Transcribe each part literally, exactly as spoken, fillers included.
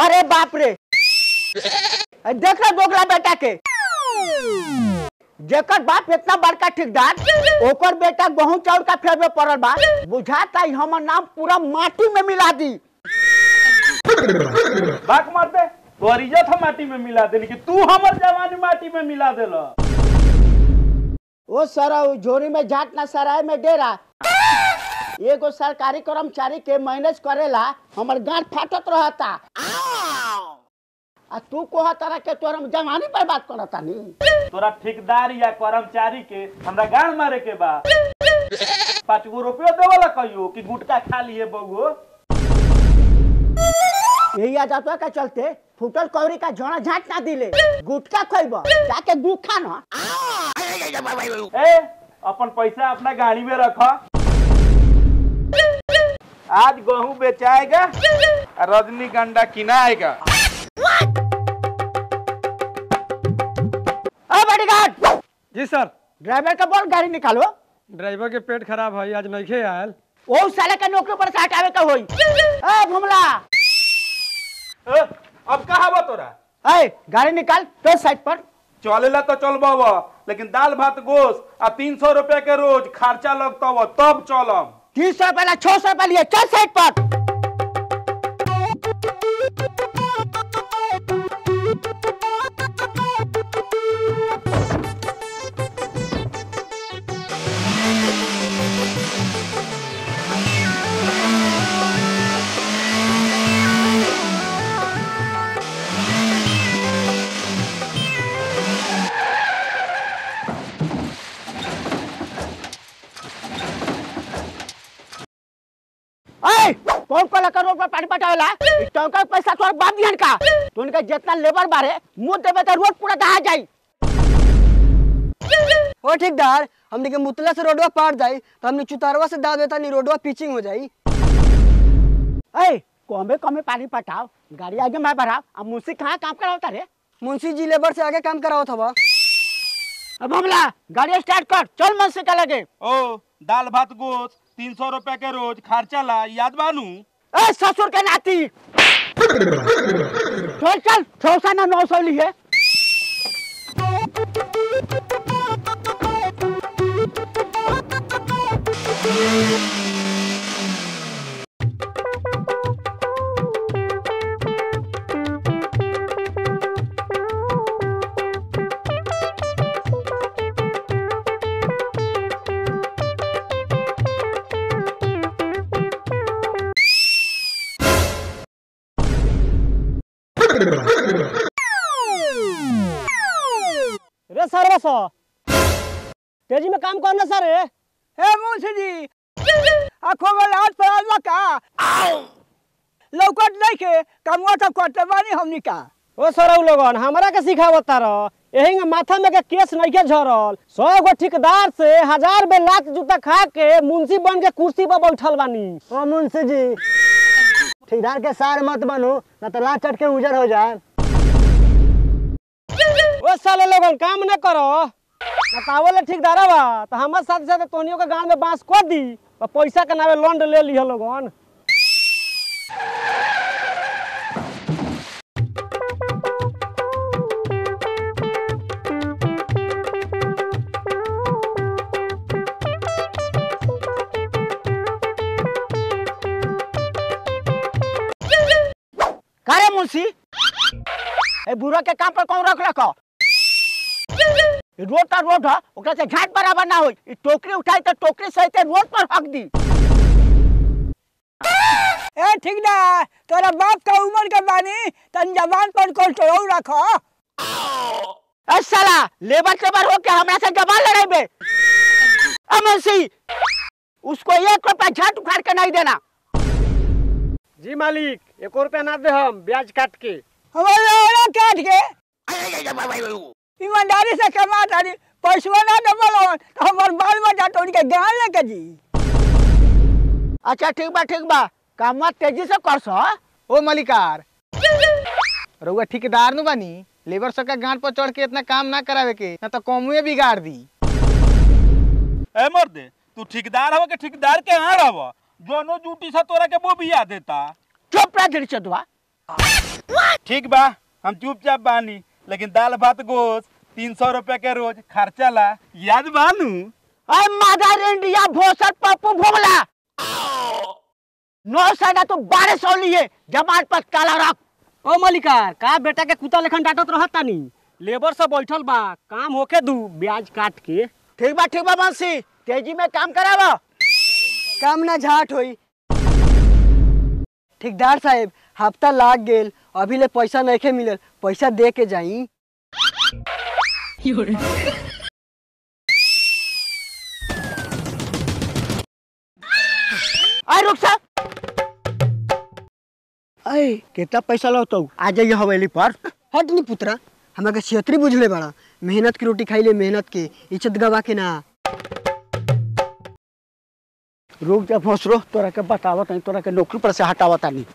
अरे बाप रे, देख रहे दोगला बेटा के, जेकर बाप इतना बड़का ठेकेदार, ओकर बेटा गेहूं चाउर का फेर में पड़ल बा, बुझाता हमर नाम पूरा माटी में मिला दी। बाक मारते तोर इज्जत हम माटी में मिला देनी कि तू हमर जवानी माटी में मिला देला। ओ सरा झोरी में झाट ना सराय में डेरा। एगो सरकारी कर्मचारी के मैनेज करेला हमर गांठ फाटत रहता। आ तू कोहा तरह के तोर जवानी पर बात करता नी। तोरा ठेकेदार या कर्मचारी के हमरा गांड मारे के बा। पाँच गो रुपया देवला कहियो कि गुटका खा लिए बउओ। यही आदतवा के चलते फुटल कौरी का जोड़ा झाट ना दिले, गुटका खइबो जाके दुखा ना। ए अपन पैसा अपना गाड़ी में रखा। आज गेहूं बेचाएगा, रजनीगंधा किनाएगा। बॉडीगार्ड जी सर। ड्राइवर का बोल गाड़ी निकालो। ड्राइवर के पेट खराब है, आज नहीं आयल। वो साले का नौकरी पर से हटावे का होई। ए घुमला, ए, अब कहा बा तोरा? ए गाड़ी निकाल तो साइड पर। चलेला तो चलबा, लेकिन दाल भात गोश्त आ तीन सौ रुपया के रोज खर्चा लगता हुआ तब चलम। तीन सौ रुपया ला छह सौ रुपया लिए, चल साइड पर। कौन को लकर रोड पर पानी पटावेला? टंका पैसा तोर बाप दिहन का। तो उनका जितना लेबर बारे मुंह देबे तो रोड पूरा दहा जाई। ओ ठेकेदार, हमने के मुतला से रोडवा पार जाई तो हमने चुतारवा से दाव देता नी रोडवा पिचिंग हो जाई। ए कमे कमे पानी पटाओ, गाड़ी आगे मैं बढ़ाओ। अब मुंशी कहाँ काम करावता रे? मुंशी जी लेबर से आगे काम करावत हवा। अब हमला गाड़ी स्टार्ट कर, चल मुंशी का लगे। ओ दाल भात गोश्त तीन सौ रुपया के रोज खर्चा ला याद बानू। ए ससुर के नाती, चल चल छह सौ ना नौ सौ लिए। रे सर सो तेजी में काम करना सर। ए मुंशी जी, आंखों में लाल पड़ल का लौकत नहीं के कमवा तो करते बानी हमनी का। ओ सर लोगन हमरा के सिखावता रह, यही में माथा में के केस नहीं के झरल। सौ गो ठेकेदार से हजार बे लाख जूता खा के मुंशी बन के कुर्सी पर बैठल बानी। ओ मुंशी जी, ठेकेदार के सार मत बनो ना तो लात चट के उजर हो जाए। ओ साले लोगन काम न करो, बतावले ठेकेदार बा तो हमार साथ साथ तोनियो के गांव में बांस को दी और पैसा के नामे लोन ले लिया लोगन। करे मुंशी, ए बुरा के काम पर कौन रख रखो? रोड का रोड है, ओकरा से घाट बराबर ना होई। ई टोकरी उठाई तो टोकरी सहित रोड पर हक दी। ए ठीक ना, तोरा बाप का उम्र के बानी तन जवान पर कंट्रोल रखो। ए साला लेबर लेबर हो के हमरा से जवान लड़ाइबे। ए मुंशी, उसको एक रुपया झाट उखाड़ के नहीं देना। जी मालिक, एक रुपया ना दे हम ब्याज काट के। हमारा काट के ईमानदारी से कमा तारी पैसा ना डबल तो हमार बाल बच्चा तो उनके गाँव लेके जी। अच्छा ठीक बा ठीक बा, काम तेजी से कर सो। ओ मलिकार, रउआ ठेकेदार नु बानी, लेबर सब का गांठ पर चढ़ के इतना काम ना करावे के, ना तो कौमुए बिगाड़ दी। ए मर्दे, तू ठेकेदार हो के ठेकेदार के यहाँ रहो, दोनों ड्यूटी से तोरा के वो बिया देता। चुप रह जड़ी चदवा। ठीक बा, हम चुपचाप बानी, लेकिन दाल भात गोश्त तीन सौ रुपया के रोज खर्चा ला याद बानू। अरे मदर इंडिया भोसर पप्पू भोगला नौ सौ ना तो बारह सौ लिए जमात पर काला रख। ओ मलिकार का बेटा के कुत्ता लेखन डांटत रहता नी, लेबर सब बैठल बा, काम होके दू ब्याज काट के। ठीक बा ठीक बा बंसी, तेजी में काम करावा। काम ना झाट होई। ठेकेदार साहब हफ्ता लाग गेल, अभी ले पैसा नहीं मिलल, पैसा दे के जाई। अरे रुक सा, अरे कितना पैसा लो तो आ जाइए हवेली पर। हट नी पुत्रा, हमारे क्षेत्रीय बुझले बड़ा, मेहनत की रोटी खाई ले, मेहनत के इज्जत गवा के ना। रुक जा भोसरो, तोरा के बतावत नहीं, तोरा के नौकरी पर से हटावत नहीं।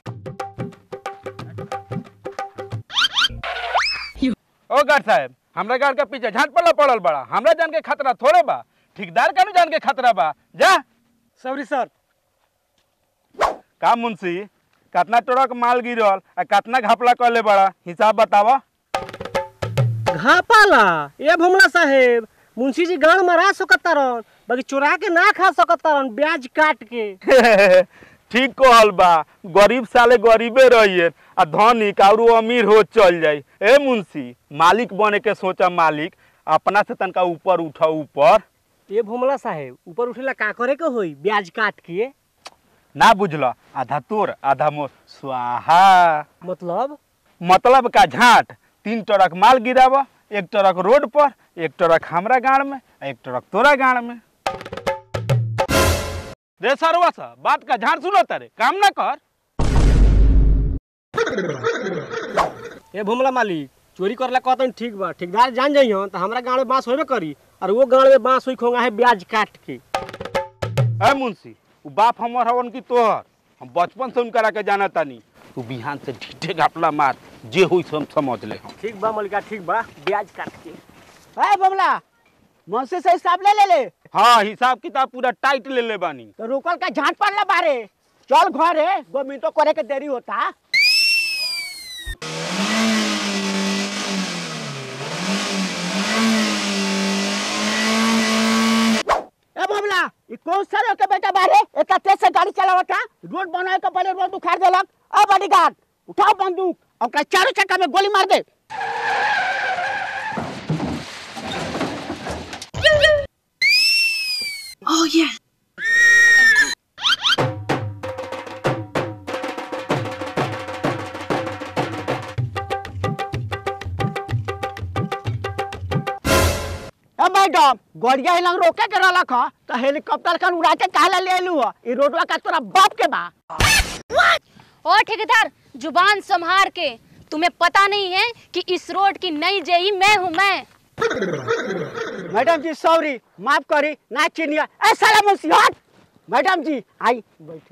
ओ गार्ड साहब, हमरा गार्ड के पीछे झाट पड़ल पड़ल बड़ा, हमरा जान के खतरा थोड़े बा, ठेकेदार का जान के खतरा बा। जा सॉरी सर। का मुंशी, कितना ट्रक माल गिरल आ कितना घपला करले बड़ा, हिसाब बतावा। घापाला ये भुमला साहेब, मुंशी जी गांव मरा सकता रहन, बाकी चुरा के ना खा सकता रहन ब्याज काट के। ठीक कहल बा, गरीब साले गरीबे रहिए आ धनिक और अमीर हो चल जाई। ए मुंशी, मालिक बने के सोचा, मालिक अपना से तनका ऊपर उठा ऊपर। ये भुमला साहेब ऊपर उठेला का करे के होई ब्याज काट के? ना बुझला, आधा तोर आधा मोर स्वाहा। मतलब मतलब का झाट, तीन ट्रक माल गिरावा, एक ट्रक रोड पर, एक ट्रक हमरा गांव में, एक ट्रक तोरा गांव में। रे सरवा सा बात का झाट सुनो तारे, काम ना कर। ये भुमला मालिक चोरी करला कहतन ठीक बा, ठेकेदार जान जाइयो तो हमरा गांव में बांस होबे करी, और वो गांव में बांस होई खोंगा है ब्याज काट के। ए मुंशी, उ बाप हमर हवन की तोहर, हम बचपन से उनकरा के जाना तानी। तू बिहान से ढीठे घपला मार, जे होई हम समझ ले। हम ठीक बा मलिका, ठीक बा, ब्याज काट के। अरे बमला, मुंशी से हिसाब ले ले ले। हाँ, हिसाब किताब पूरा टाइट ले ले बानी। तो रुकल का झाट पड़ला बारे, चल घरे, दो मिनटों करे के देरी होता। ए बमला, ये कौन सा के बेटा बारे एक तेज से गाड़ी चलावता, रोड बनाए के पहले रोड उखाड़ देलक। अब बॉडीगार्ड उठाओ बंदूक और चारों चक्का में गोली मार दे। Oh yeah. मैडम, गड़िया हिलंग रोके के रहलक ह, तो हेलीकॉप्टर खन उड़ा के काहे ले लू ह? ई रोडवा का तोरा बाप के बा। ओ ठेकेदार, जुबान संभार के, तुम्हें पता नहीं है कि इस रोड की नई जेई मैं हूँ। मैं मैडम जी सॉरी, माफ करी, ना चिनिया। ए साला मुंशी हट। मैडम जी आई बैठे।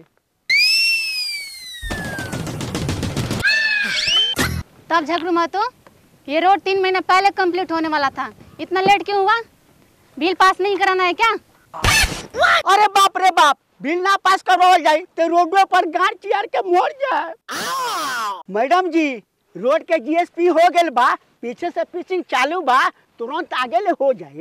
तब झगड़ू मतो, ये रोड तीन महीने पहले कंप्लीट होने वाला था, इतना लेट क्यों हुआ? बिल पास नहीं कराना है क्या? अरे बाप रे बाप, बिल ना पास करवाओ जाए तो रोडवे पर गाड़ चियार के मोड़ जाए। मैडम जी, रोड के जीएसपी हो गेल बा, पीछे से पिचिंग चालू बा, तुरंत आगे ले हो जाए।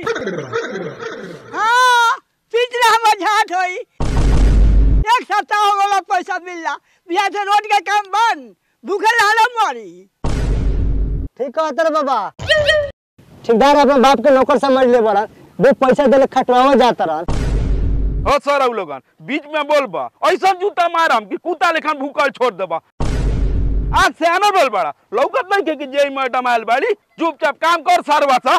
हाँ, पिछला हम झाट होई। एक सप्ताह हो गया पैसा मिलला, बिहार से रोड के काम बंद, भूखे लालो मरी। ठीक कहते रे बाबा, ठेकेदार अपने बाप के नौकर समझ ले बड़ा, दो पैसा देले खटवावा जाता रहा। हो सर उ लोगन बीच में बोलबा, ऐसा जूता मारम कि कुत्ता लेखन भूकल छोड़ देबा। आज से आना बोल बड़ा, लौकत नहीं के कि जे मैडम आयल बाड़ी, चुपचाप काम कर सरवा सा।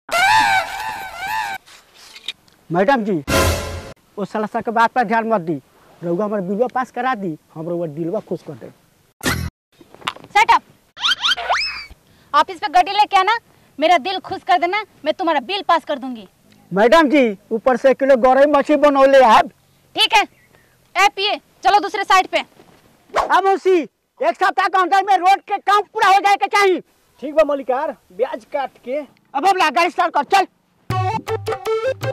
मैडम जी, वो साला सा के बात पर ध्यान मत दी, रउआ हमारे बिलवा पास करा दी, हम रउआ दिलवा खुश कर दे। Set up. ऑफिस पे गाड़ी लेके आना, मेरा दिल खुश कर देना, मैं तुम्हारा बिल पास कर दूंगी। मैडम जी, ऊपर से किलो गौरई मछली बनौले आप। ठीक है, ए पिए, चलो दूसरे साइड पे। अब उसी एक सप्ताह के अंदर में रोड के काम पूरा हो जाए के चाहिए। ठीक बा मलिकार, ब्याज काट के। अब हम गाड़ी स्टार्ट कर, चल।